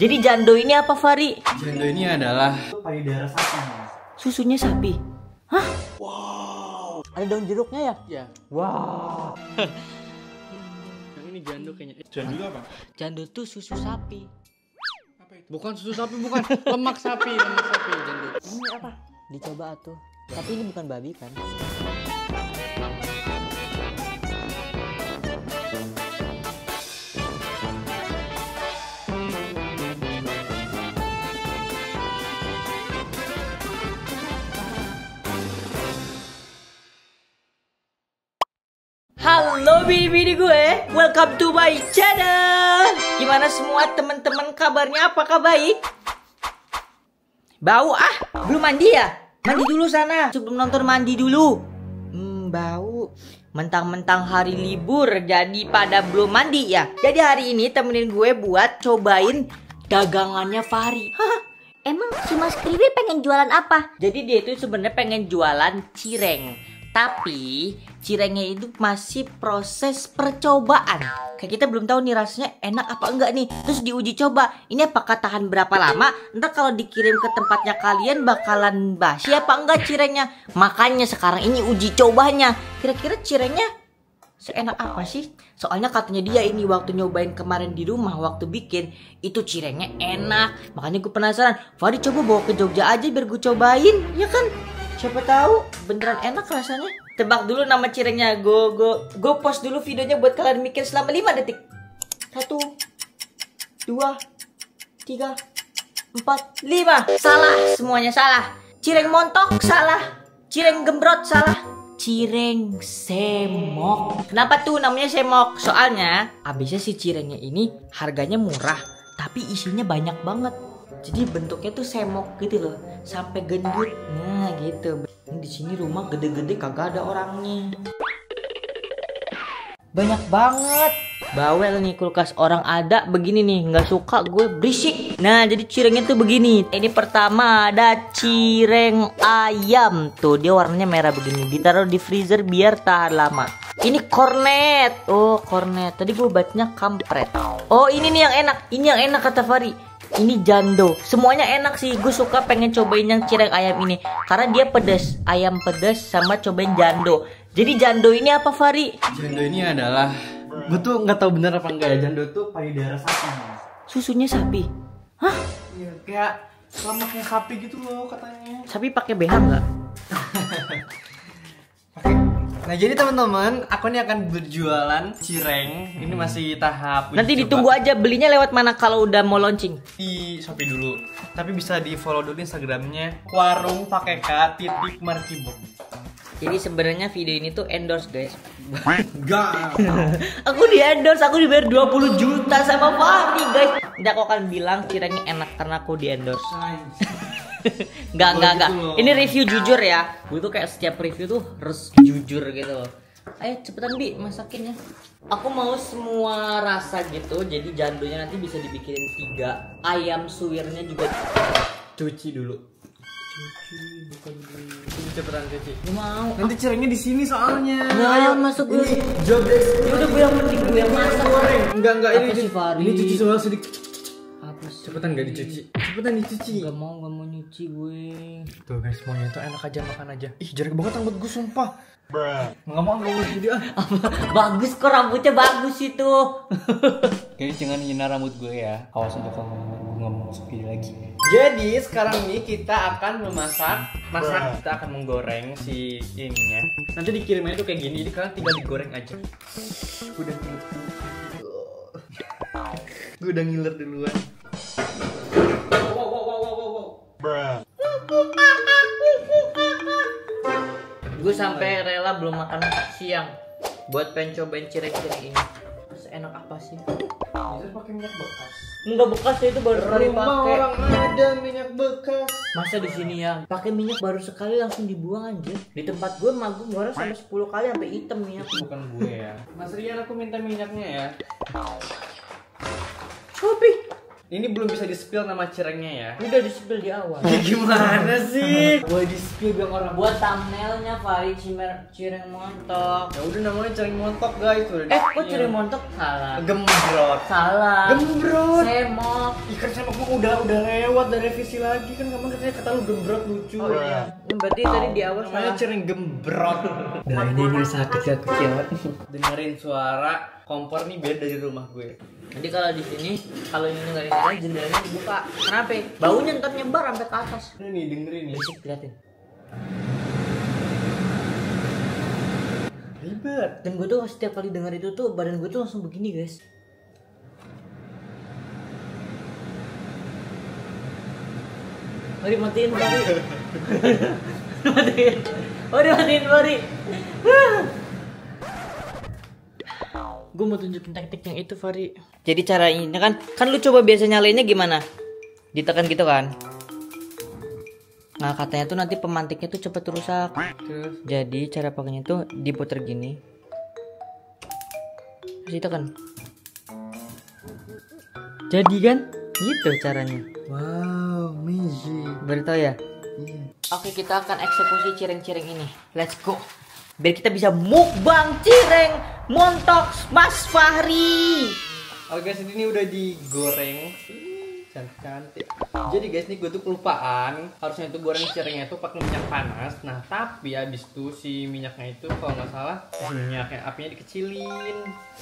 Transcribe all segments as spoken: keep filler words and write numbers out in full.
Jadi jando ini apa, Fari? Jando ini adalah payudara sapi. Susunya sapi. Hah? Wow. Ada daun jeruknya ya? Ya. Wow. Yang ini jando kayaknya. Jando apa? Jando tuh susu sapi. Apa itu? Bukan susu sapi, bukan. Lemak sapi, lemak sapi jando. Ini apa? Dicoba atuh. Tapi ini bukan babi kan? Halo bini-bini gue, welcome to my channel. Gimana semua teman-teman kabarnya? Apakah baik? Bau ah, belum mandi ya? Mandi dulu sana, sebelum nonton mandi dulu. Hmm, bau. Mentang-mentang hari libur, jadi pada belum mandi ya? Jadi hari ini temenin gue buat cobain dagangannya Fari. Hah? Emang si Mas Kriwil pengen jualan apa? Jadi dia itu sebenarnya pengen jualan cireng. Tapi cirengnya itu masih proses percobaan. Kayak kita belum tahu nih rasanya enak apa enggak nih. Terus diuji coba. Ini apakah tahan berapa lama? Ntar kalau dikirim ke tempatnya kalian bakalan basi apa enggak cirengnya? Makanya sekarang ini uji cobanya. Kira-kira cirengnya seenak apa sih? Soalnya katanya dia ini waktu nyobain kemarin di rumah waktu bikin itu cirengnya enak. Makanya gue penasaran. Fadi coba bawa ke Jogja aja biar gue cobain, ya kan? Siapa tahu beneran enak rasanya. Tebak dulu nama cirengnya. Go go go post dulu videonya buat kalian mikir selama lima detik. Satu, dua, tiga, empat, lima. Salah, semuanya salah. Cireng montok salah. Cireng gembrot salah. Cireng semok. Kenapa tuh namanya semok? Soalnya abisnya si cirengnya ini harganya murah, tapi isinya banyak banget. Jadi bentuknya tuh semok gitu loh, sampai gendut. Nah gitu. Ini di sini rumah gede-gede kagak ada orangnya. Banyak banget. Bawel nih kulkas orang ada begini nih, nggak suka gue berisik. Nah jadi cirengnya tuh begini. Ini pertama ada cireng ayam. Tuh dia warnanya merah begini. Ditaruh di freezer biar tahan lama. Ini kornet. Oh kornet. Tadi gue bacanya kampret. Oh ini nih yang enak. Ini yang enak kata Fari. Ini jando. Semuanya enak sih. Gue suka pengen cobain yang cireng ayam ini karena dia pedas. Ayam pedas sama cobain jando. Jadi jando ini apa Fari? Jando ini adalah, gue tuh nggak tahu bener apa enggak ya. Jando tuh payudara sapi. Susunya sapi. Hah? Iya kayak lemaknya sapi gitu loh katanya. Sapi pakai B H nggak? Pakai. Nah jadi teman-teman, aku ini akan berjualan cireng. Ini masih tahap uji Nanti coba. ditunggu aja belinya lewat mana kalau udah mau launching. Di Shopee dulu. Tapi bisa di follow dulu Instagramnya warung pakai K titik markibok. Jadi sebenarnya video ini tuh endorse guys. Enggak. Aku di endorse, aku dibayar dua puluh juta sama Fari guys. Nggak kok kan bilang cirengnya enak karena aku di endorse. Enggak, enggak, enggak. Ini review jujur ya. Gue tuh kayak setiap review tuh harus jujur gitu loh. Ayo cepetan Bi, masakin ya. Aku mau semua rasa gitu. Jadi jandonya nanti bisa dibikinin tiga. Ayam suwirnya juga Cuci dulu. Cuci bukan dulu. Cepetan cuci. Gak mau. Nanti cirengnya di sini soalnya. Nggak, masuk gue. Job desk. Ya udah gue yang mending gue yang masak. Enggak, enggak ini. Apa sih, Fari? Ini cuci semua sedikit. Apa sih? Cepetan enggak dicuci. Cepetan dicuci. Gak mau, gak mau nyuci gue. Tuh guys, semuanya itu enak aja, makan aja. Ih, jelek banget rambut gue sumpah. Nggak mau, nggak mau jadi ah. Bagus kok rambutnya bagus itu. Guys, jangan hina rambut gue ya. Awas untuk kamu ngomong masuk video lagi. Jadi sekarang ini kita akan memasak. Masak, kita akan menggoreng si ininya. Nanti dikirimnya itu kayak gini, jadi kalian tinggal digoreng aja. Gue udah ngiler. Gue udah ngiler duluan. Wow, wow, wow, wow, wow, wow. Gue sampai rela belum makan siang buat pengen cobain cireng-cireng ini. Enak apa sih? Bisa pakai minyak bekas. Enggak bekas ya, itu baru sekali Rumah pakai. orang ada minyak bekas. Masa di sini ya pakai minyak baru sekali langsung dibuang anjir. Di tempat gue mah gue goreng sampai sepuluh kali sampai hitam minyak. Bukan gue ya. Mas Rian, aku minta minyaknya ya. Shopee. Ini belum bisa di-spill nama cirengnya ya. Udah di-spill di awal. Gimana sih? Boleh di-spill biar orang Buat thumbnailnya Fahri Cimer cireng montok. Ya udah namanya cireng montok guys. Udah Eh, kok di-spill. cireng montok salah? Gembrot. Salah. Gembrot. Semok. Ikan semok mah udah udah lewat, udah revisi lagi kan, kamu katanya kata lu gembrot lucu. Oh iya. Berarti tadi di awal Namanya salah. cireng gembrot. Nah ini ini sakit ya kecil. Dengerin suara kompor nih beda dari rumah gue. Jadi kalau di sini kalau ini nggak ada jendelanya dibuka. Kenapa? Baunya ntar nyebar sampai ke atas. Ini nih dengerin nih. Berisik, liatin. Ribet. Dan gue tuh setiap kali denger itu tuh badan gue tuh langsung begini guys. Mari matiin Fahri. Matiin. Mari matiin Fahri. Gue mau tunjukin teknik yang itu Fahri. Jadi cara ini kan, kan lu coba biasa nyalainnya gimana? Ditekan gitu kan. Nah katanya tuh nanti pemantiknya tuh cepet rusak. Terus Jadi cara pakainya tuh diputer gini. Terus ditekan. Jadi kan? Gitu caranya. wow, magic. Baru tau ya? Iya. Oke, kita akan eksekusi cireng-cireng ini. Let's go. Biar kita bisa mukbang cireng montok Mas Fahri. Oke guys, ini udah digoreng. Cantik-cantik. Jadi guys, nih gue tuh kelupaan. Harusnya itu goreng cirengnya tuh pakai minyak panas. Nah, tapi abis itu si minyaknya itu kalau nggak salah minyaknya apinya dikecilin.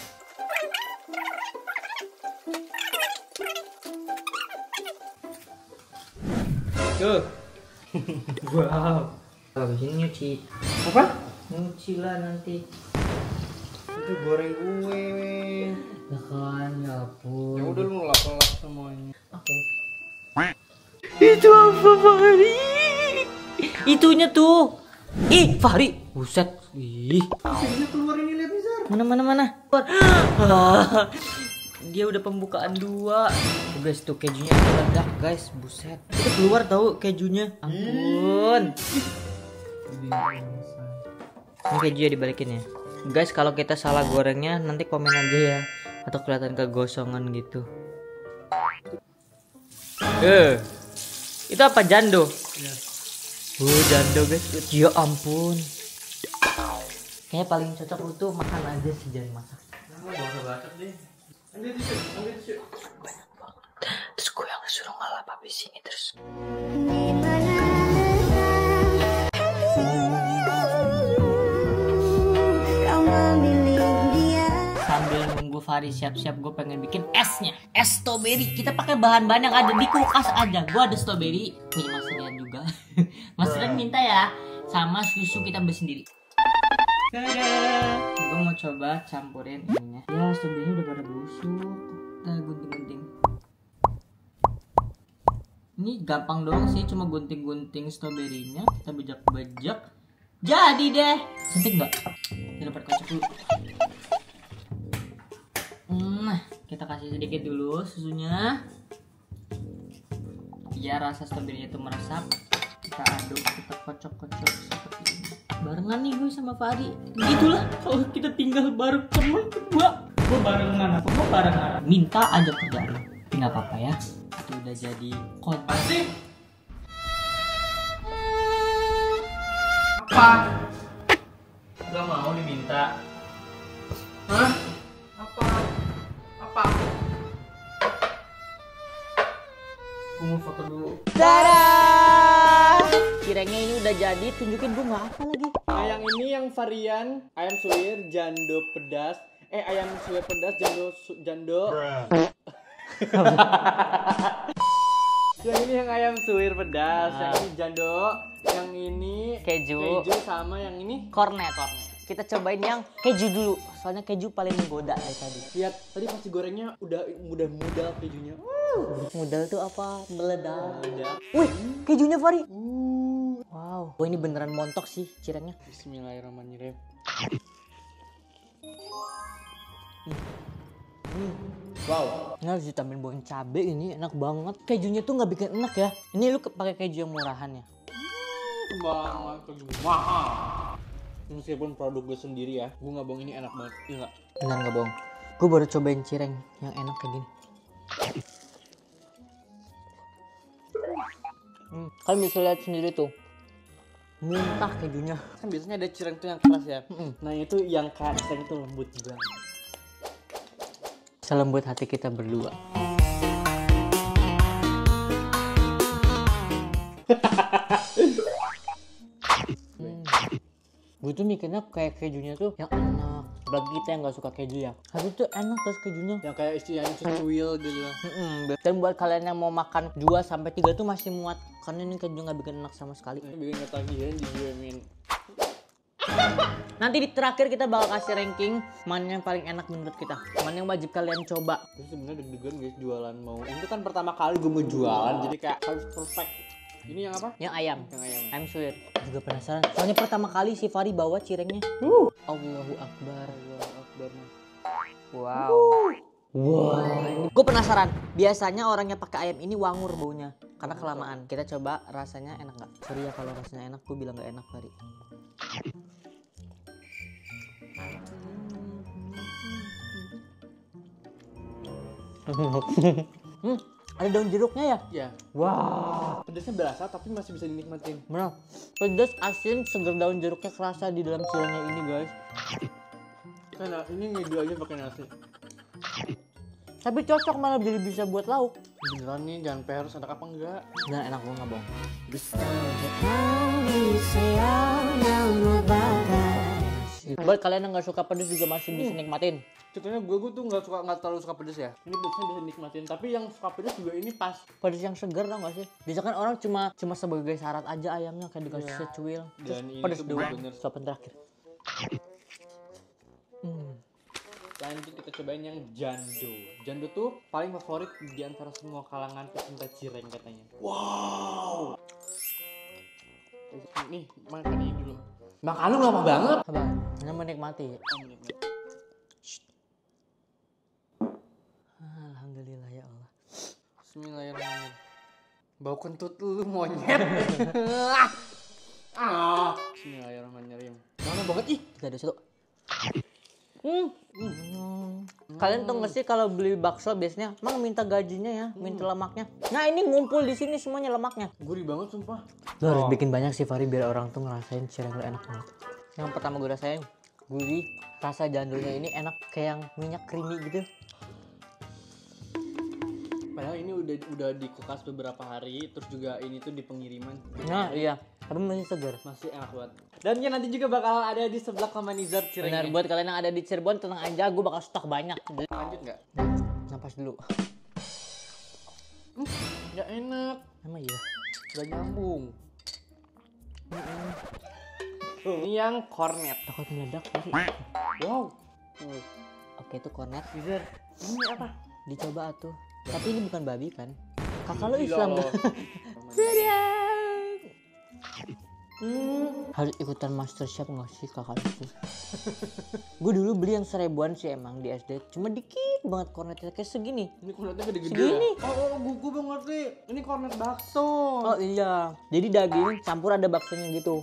Tuh. Wow. Habis ini nyuci. Apa? Nyuci lah nanti. Itu goreng gue. Ya kan, ya ampun. Ya udah lu ngelap-ngelap semuanya. Oke. Itu apa Fahri? Itunya tuh. Ih, Fahri. Buset. Ih. Sini keluar ini, lihat nih, Zar. Mana mana mana. Keluar. Dia udah pembukaan dua. Tuh guys, tuh kejunya meledak guys. Buset. Itu keluar tahu kejunya. Ampun. Ini kejunya dibalikin ya. Guys, kalau kita salah gorengnya nanti komen aja ya. Atau kelihatan kegosongan gitu. Eh. Itu apa jando? Ya. Oh, jando guys. Ya ampun. Kayaknya paling cocok lu tuh makan aja sih, jangan masak. Nah, baru batak deh. Ambil tisu, ambil tisu. Terus gue yang suruh ngelap habis ini terus. Sambil nunggu Fahri siap-siap, gue pengen bikin esnya, es strawberry. Kita pakai bahan-bahan yang ada di kulkas aja. Gue ada strawberry, punya Mas Rian juga. Mas Rian minta ya, sama susu kita beli sendiri. Gue mau coba campurin ininya. Ya, strawberry udah pada busuk. Kita gunting-gunting. Ini gampang doang sih, cuma gunting-gunting stroberinya. Kita bejak-bejak. Jadi deh. Cantik nggak? Kita dapat kocok dulu. Nah, kita kasih sedikit dulu susunya. Biar rasa stroberinya itu meresap. Kita aduk, kita kocok-kocok seperti ini. Barengan nih gue sama Fahri. Begitulah kalau kita tinggal bareng temen kedua. Gue barengan apa? Gue barengan. Minta aja kerjaan. Tapi nggak apa-apa ya. Itu udah jadi konten. Pasti. Apa? Gak mau diminta. Hah? Apa? Apa? Gue mau foto dulu. Dadah! Cirengnya ini udah jadi, tunjukin gue nggak apa lagi. Nah yang ini yang varian ayam suwir jando pedas. Eh ayam suwir pedas jando su- jando. Yang ini yang ayam suwir pedas, yang ini jando, yang ini Keju. keju sama yang ini. Kornet, kornet. Kita cobain yang keju dulu, soalnya keju paling menggoda dari tadi. Lihat tadi pasti gorengnya udah mudah mudah kejunya. Modal tuh apa? Meledak. Meledak. Wih, kejunya Fahri. Uh. Wow. Oh ini beneran montok sih cirengnya. Bismillahirrahmanirrahim. Hmm. Wow. Ini harus ditambahin bawang cabe, ini enak banget. Kejunya tuh nggak bikin enak ya. Ini lu ke- pakai keju yang murahan ya. Banget keju mahal. Meskipun produk gue sendiri ya, gue nggak bohong ini enak banget. Iya nggak? Bener nggak bohong. Gue baru cobain cireng yang enak kayak gini. Hmm. Kalian bisa lihat sendiri tuh, muntah kejunya. Kan biasanya ada cireng tuh yang keras ya. Mm-mm. Nah itu yang kayak cireng tuh lembut banget. Selembut hati kita berdua. hmm. Gue tuh mikirnya kayak kejunya tuh yang enak. Bagi kita yang nggak suka keju ya, tapi tuh enak terus kejunya. Yang kayak istilahnya cuil gitu. Mm-mm. Dan buat kalian yang mau makan dua sampai tiga tuh masih muat, karena ini keju nggak bikin enak sama sekali. Bikin ketagihan di diamin. Nanti di terakhir kita bakal kasih ranking mana yang paling enak menurut kita, mana yang wajib kalian coba. Terus sebenarnya deg-degan guys jualan mau. Ini kan pertama kali gue mau jualan, jadi kayak harus perfect. Ini yang apa? Yang ayam. Yang ayam. Ayam suwir. Juga penasaran. Soalnya pertama kali si Fari bawa cirengnya. Uh. Allahu Akbar. Allahu Akbar. Wow. Wow. Gue penasaran. Biasanya orang yang pakai ayam ini wangur baunya karena kelamaan. Kita coba rasanya enak nggak? Sorry ya kalau rasanya enak, gue bilang nggak enak Fari. hmm, ada daun jeruknya ya? Ya. Wow. Pedasnya berasa tapi masih bisa dinikmatin. Benar. Pedas, asin, seger daun jeruknya kerasa di dalam cirengnya ini guys. Karena ini ngedu aja pakai nasi. Tapi cocok malah jadi bisa buat lauk. Beneran nih, jangan peres enak apa enggak? Nah enak gue nggak bohong. Buat kalian yang nggak suka pedas juga masih bisa nikmatin. Contohnya gue gue tuh nggak suka nggak terlalu suka pedas ya. Ini pedasnya bisa nikmatin. Tapi yang suka pedas juga ini pas. Pedas yang segar tau gak sih? Biasanya kan orang cuma cuma sebagai syarat aja ayamnya kayak dikasih Iya. secuil. Terus Dan ini pedas tuh doang. bener-bener. Suapan terakhir. Hmm. Lanjut kita cobain yang jando. Jando tuh paling favorit di antara semua kalangan pecinta cireng katanya. Wow. Nih makan ini dulu. Makan lu lama banget. Sabar, hanya menikmati. Oh, menikmati. Alhamdulillah ya Allah. Bismillahirrahmanirrahim. Bau kentut lu monyet. ah. Bismillahirrahmanirrahim. Mana banget ih. Gak ada satu. Hmm. Hmm. Kalian tuh nggak sih kalau beli bakso biasanya emang minta gajinya ya, minta lemaknya. Nah ini ngumpul di sini semuanya lemaknya. Gurih banget sumpah. Lo harus Oh. bikin banyak sih Fari biar orang tuh ngerasain cireng lo enak banget. Yang pertama gue rasain gurih, rasa jandonya ini enak kayak yang minyak creamy gitu. Padahal ini udah udah di kulkas beberapa hari, terus juga ini tuh di pengiriman. Nah iya, tapi masih segar. Masih enak banget. Dan ya nanti juga bakal ada di sebelah Komanizar Benar, cirengnya. buat kalian yang ada di Cirebon tenang aja, gue bakal stok banyak. Lanjut nggak? Napas dulu. Nggak enak. Emang iya. Gak nyambung. Ini yang cornet. Takut meledak sih. Wow. Oke itu cornet. Izar. Ini apa? Dicoba tuh. Tapi ini bukan babi kan? Kakak lo Gila Islam lo. kan? Hmm. Harus ikutan master chef nggak sih kakak itu? Gue dulu beli yang seribuan sih emang di S D. Cuma dikit banget cornetnya kayak segini. Ini cornetnya gede-gede. Segini. Ya? Oh, oh, gue gue ngerti. Ini cornet bakso. Oh iya. Jadi daging campur ada baksonya gitu.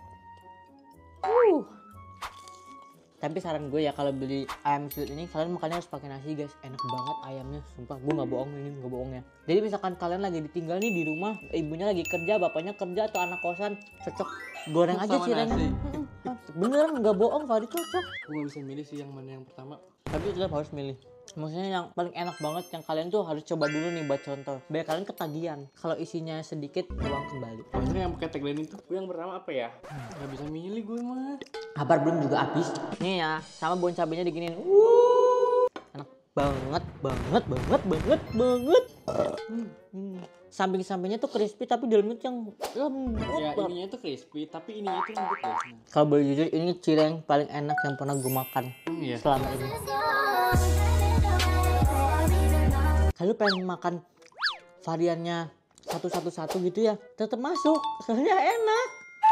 Uh. Tapi saran gue ya kalau beli ayam suwir ini kalian makannya harus pakai nasi guys. Enak banget ayamnya, sumpah. Gue nggak bohong ini, nggak bohong ya. Jadi misalkan kalian lagi ditinggal nih di rumah, ibunya lagi kerja, bapaknya kerja atau anak kosan, cocok goreng aja Sama cirengnya. nasi. Mm-mm. Beneran nggak bohong, Fari cocok. Gue gak bisa milih sih yang mana yang pertama. Tapi tetap harus milih. Maksudnya yang paling enak banget yang kalian tuh harus coba dulu nih buat contoh. Biar kalian ketagihan. Kalau isinya sedikit, uang kembali. Maksudnya yang pakai tagline itu. Gue yang pertama apa ya? Gak bisa milih gue mah. Kabar belum juga habis. Nih ya, sama bon cabenya diginiin. Wuh. Enak banget, banget, banget, banget, banget. Hmm, hmm. Samping-sampingnya tuh crispy tapi dalamnya tuh yang lembut Ya banget. ininya tuh crispy, tapi ininya tuh lembut guys. Kalau boleh jujur, ini cireng paling enak yang pernah gue makan Hmm, iya. selama ini. Kalau pengen makan variannya satu-satu-satu gitu ya, tetap masuk. Soalnya enak.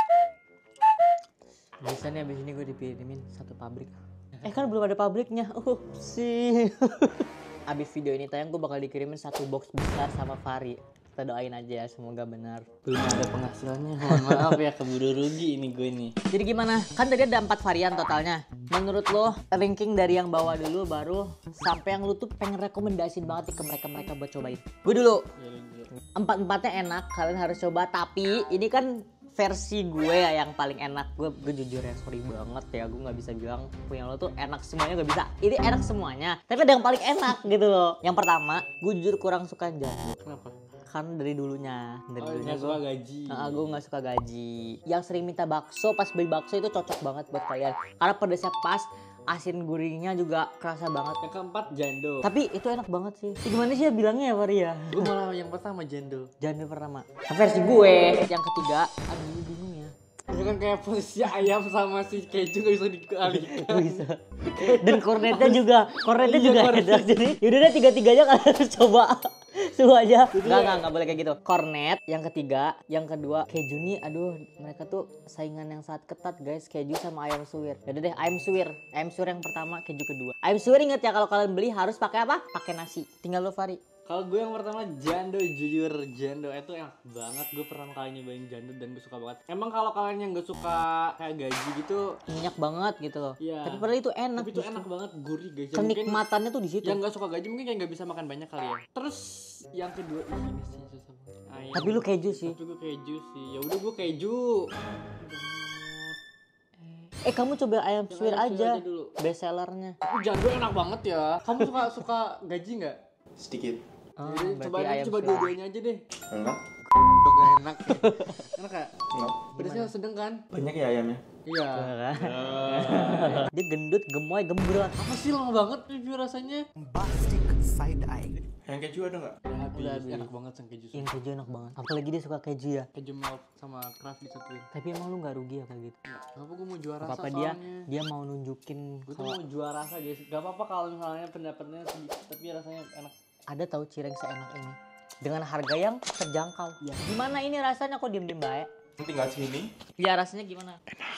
Bisa nih abis ini gue dikirimin satu pabrik. Eh kan belum ada pabriknya. Uh sih. Abis video ini tayang gue bakal dikirimin satu box besar sama Fari. Kita doain aja semoga benar. Belum ada penghasilannya. Mohon maaf ya, keburu rugi ini gue nih. Jadi gimana? Kan tadi ada empat varian totalnya. Menurut lo ranking dari yang bawah dulu baru sampai yang lu tuh pengen rekomendasiin banget nih ke mereka-mereka buat cobain. Gue dulu. Ya, lanjut. Empat-empatnya enak, kalian harus coba. Tapi ini kan versi gue ya yang paling enak. Gue, gue jujur ya, sorry banget ya, gue nggak bisa bilang punya lo tuh enak semuanya, nggak bisa. Ini enak semuanya, tapi ada yang paling enak gitu loh. Yang pertama, gue jujur kurang suka jando. Kenapa? Kan dari dulunya, dari Oh, dulunya nggak suka gaji. Nah, gue nggak suka gaji. Yang sering minta bakso, pas beli bakso itu cocok banget buat kalian. Karena pedasnya pas, asin gurihnya juga kerasa banget. Yang keempat jando. Tapi itu enak banget sih. Gimana sih ya bilangnya ya Varia? Gue malah yang pertama jando. Jando pertama. Versi gue. Yang ketiga, aduh bingung ya. Itu kan kayak posisi ayam sama si keju gak bisa dialihkan. Gak bisa. Dan kornetnya juga, kornetnya Iya, juga kornet. enak. Jadi yaudah deh tiga-tiganya kalian harus coba. Semuanya. Enggak, enggak, enggak boleh kayak gitu. Kornet yang ketiga, yang kedua keju nih, aduh mereka tuh saingan yang sangat ketat guys, keju sama ayam suwir. Yaudah deh, ayam suwir. Ayam suwir yang pertama, keju kedua. Ayam suwir inget ya kalau kalian beli harus pakai apa? Pakai nasi. Tinggal lo Fari. Kalau gue yang pertama jando, jujur jando itu enak banget. Gue pertama kali nyobain jando dan gue suka banget. Emang kalau kalian yang gak suka kayak gaji gitu, Minyak banget gitu loh. Iya. Tapi padahal itu enak. tapi itu enak banget, gurih guys. Ya, mungkin Kenikmatannya tuh di situ. yang gak suka gaji mungkin kayak gak bisa makan banyak kali ya. Terus yang kedua ih, ini sih susah banget. Ayam. Tapi lu keju sih. Tapi gue keju sih. Ya udah gue keju. Eh kamu coba ayam Yang suwir ayam suwir aja. aja dulu. Best sellernya. Tapi jando enak banget ya. Kamu suka suka gaji nggak? Sedikit. Oh, Jadi berarti coba ayam coba suwir. dua-duanya aja deh. Enggak. Gak enak. Enak gak? Enggak. Pedasnya sedang kan? Banyak ya ayamnya. Iya. Dia gendut, gemoy, gembrot. Apa sih lama banget review rasanya? Yang keju ada nggak? Udah habis. Udah habis. Enak banget yang keju. Yang keju enak banget. Apalagi dia suka keju ya. Keju melt sama craft disatuin. Tapi emang lu nggak rugi ya kayak gitu. Kenapa gue mau juara rasa Apa dia soalnya? dia mau nunjukin Gue tuh kalau mau juara rasa guys. Gak apa-apa kalau misalnya pendapatnya sedikit tapi rasanya enak. ada tahu cireng seenak ini dengan harga yang terjangkau. Ya. Gimana ini rasanya kok diem-diem baik? Tinggal sini Ya rasanya gimana?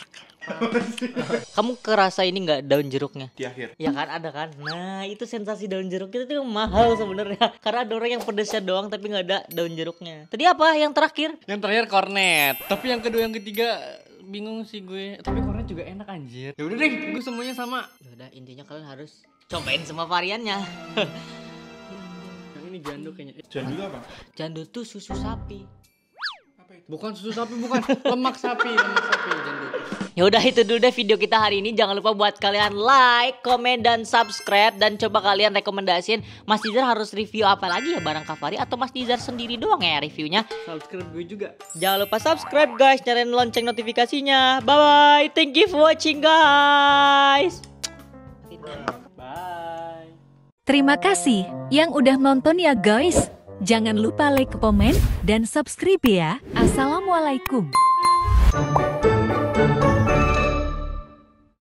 Kamu kerasa ini nggak daun jeruknya? di akhir. Ya kan ada kan. Nah itu sensasi daun jeruk itu tuh mahal sebenarnya. Karena ada orang yang pedesnya doang tapi nggak ada daun jeruknya. Tadi apa yang terakhir? Yang terakhir kornet. Tapi yang kedua yang ketiga bingung sih gue. Tapi kornet juga enak anjir. Ya udah deh, gue semuanya sama. Ya udah intinya kalian harus cobain semua variannya. Yang ini jando kayaknya. Eh, Jangan dulu apa? Jando tuh susu sapi. Apa itu? bukan susu sapi, bukan lemak sapi, lemak sapi jando. Ya udah itu dulu deh video kita hari ini. Jangan lupa buat kalian like, komen dan subscribe, dan coba kalian rekomendasiin Mas Nizar harus review apa lagi ya barang Kafari, atau Mas Nizar sendiri doang ya reviewnya. Subscribe gue juga. Jangan lupa subscribe guys, nyalain lonceng notifikasinya. Bye bye. Thank you for watching guys. Bye. Terima kasih yang udah nonton ya guys. Jangan lupa like, komen, dan subscribe ya. Assalamualaikum.